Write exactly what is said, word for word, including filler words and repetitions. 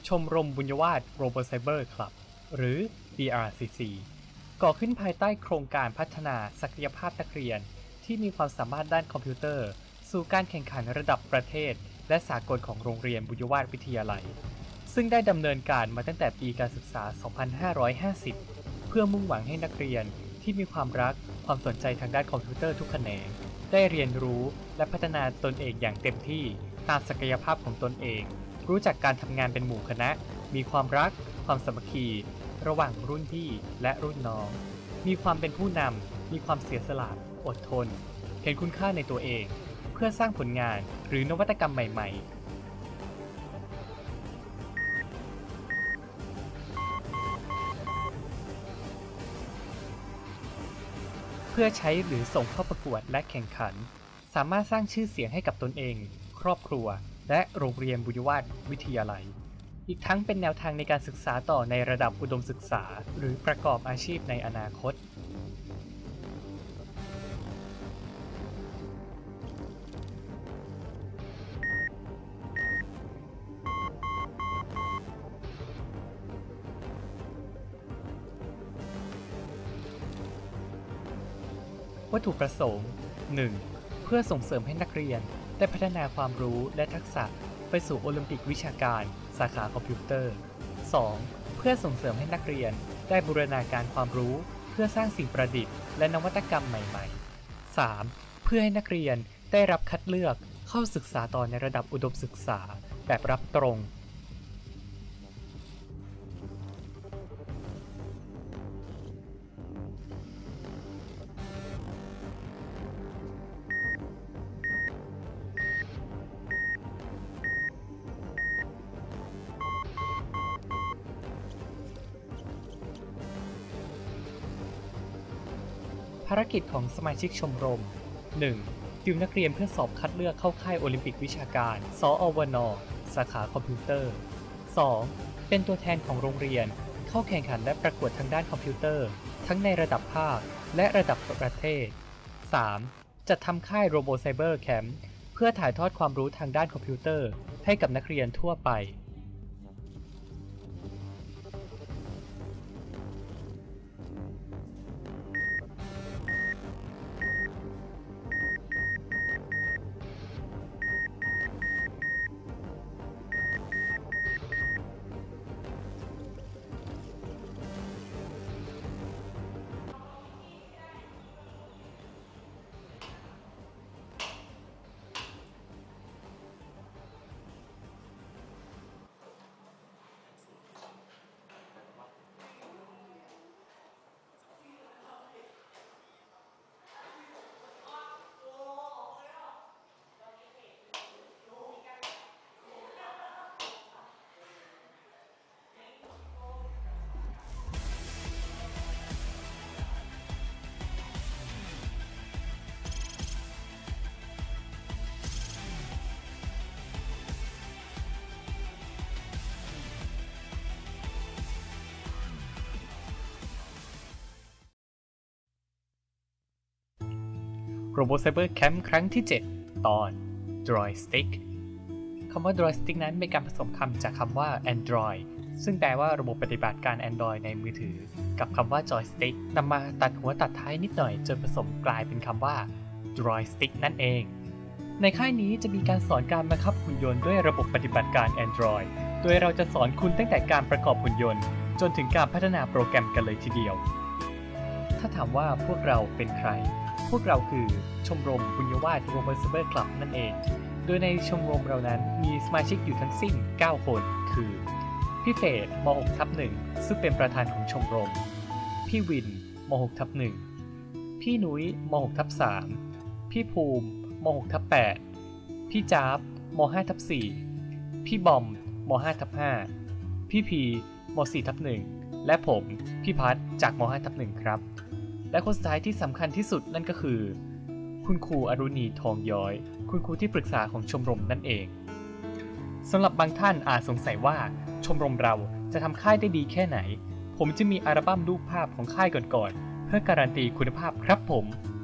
ชมรมบุญยวาท Robo Cyber Club หรือ บี อาร์ ซี ซี ก่อขึ้นภายใต้โครงการพัฒนาศักยภาพนักเรียนที่มีความสามารถด้านคอมพิวเตอร์สู่การแข่งขันระดับประเทศและสากลของโรงเรียนบุญยวาทวิทยาลัยซึ่งได้ดำเนินการมาตั้งแต่ปีการศึกษา สองพันห้าร้อยห้าสิบ เพื่อมุ่งหวังให้นักเรียนที่มีความรักความสนใจทางด้านคอมพิวเตอร์ทุกแขนงได้เรียนรู้และพัฒนาตนเองอย่างเต็มที่ตามศักยภาพของตนเองรู้จักการทำงานเป็นหมู่คณะมีความรักความสามัคคีระหว่างรุ่นพี่และรุ่นน้องมีความเป็นผู้นำมีความเสียสละอดทนเห็นคุณค่าในตัวเองเพื่อสร้างผลงานหรือนวัตกรรมใหม่ๆเพื่อใช้หรือส่งเข้าประกวดและแข่งขันสามารถสร้างชื่อเสียงให้กับตนเองครอบครัวและโรงเรียนบุญยวาทวิทยาลัยอีกทั้งเป็นแนวทางในการศึกษาต่อในระดับอุดมศึกษาหรือประกอบอาชีพในอนาคตวัตถุประสงค์ หนึ่ง เพื่อส่งเสริมให้นักเรียนได้พัฒนาความรู้และทักษะไปสู่โอลิมปิกวิชาการสาขาคอมพิวเตอร์ สอง เพื่อส่งเสริมให้นักเรียนได้บูรณาการความรู้เพื่อสร้างสิ่งประดิษฐ์และนวัตกรรมใหม่ๆ สาม เพื่อให้นักเรียนได้รับคัดเลือกเข้าศึกษาต่อในระดับอุดมศึกษาแบบรับตรงภารกิจของสมาชิกชมรม หนึ่ง ติวนักเรียนเพื่อสอบคัดเลือกเข้าค่ายโอลิมปิกวิชาการ สอวน สาขาคอมพิวเตอร์ สอง เป็นตัวแทนของโรงเรียนเข้าแข่งขันและประกวดทางด้านคอมพิวเตอร์ทั้งในระดับภาคและระดับประเทศ สาม จัดทำค่าย Robo Cyber Camp เพื่อถ่ายทอดความรู้ทางด้านคอมพิวเตอร์ให้กับนักเรียนทั่วไปRobo Cyber Camp ครั้งที่ เจ็ด ตอน Joystick คำว่า Joystick นั้นเป็นการผสมคำจากคำว่า Android ซึ่งแปลว่าระบบปฏิบัติการ Android ในมือถือกับคำว่า Joystick นำมาตัดหัวตัดท้ายนิดหน่อยจนผสมกลายเป็นคำว่า Joystick นั่นเองในค่ายนี้จะมีการสอนการบังคับหุ่นยนต์ด้วยระบบปฏิบัติการ Android โดยเราจะสอนคุณตั้งแต่การประกอบหุ่นยนต์จนถึงการพัฒนาโปรแกรมกันเลยทีเดียวถ้าถามว่าพวกเราเป็นใครพวกเราคือชมรมบุญยวาท Robo Cyber Club นั่นเองโดยในชมรมเรานั้นมีสมาชิกอยู่ทั้งสิ้นเก้าคนคือพี่เฟดม หกทับหนึ่ง ซึ่งเป็นประธานของชมรมพี่วินม หกทับหนึ่ง พี่นุ้ยม หกทับสาม พี่ภูมิม หกทับแปด พี่จ๊าบม ห้าทับสี่ พี่บอมม ห้าทับห้า พี่พีม สี่ทับหนึ่ง และผมพี่พัฒจากม ห้าทับหนึ่ง ครับและคนสุดท้ายที่สำคัญที่สุดนั่นก็คือคุณครูอรุณีทองย้อยคุณครูที่ปรึกษาของชมรมนั่นเองสำหรับบางท่านอาจสงสัยว่าชมรมเราจะทำค่ายได้ดีแค่ไหนผมจะมีอัลบั้มรูปภาพของค่ายก่อนๆเพื่อการันตีคุณภาพครับผม